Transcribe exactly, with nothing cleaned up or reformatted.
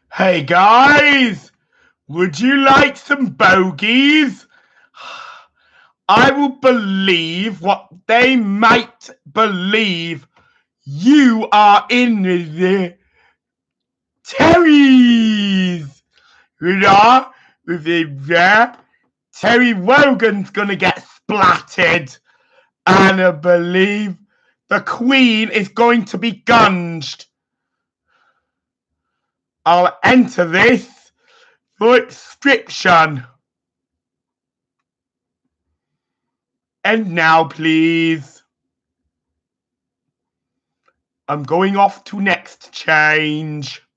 Hey guys, would you like some bogies? I will believe what they might believe. You are in the Terry's. You know, with the Terry Wogan's gonna get splattered, and I believe the Queen is going to be gunged. I'll enter this for inscription. And now, please. I'm going off to next change.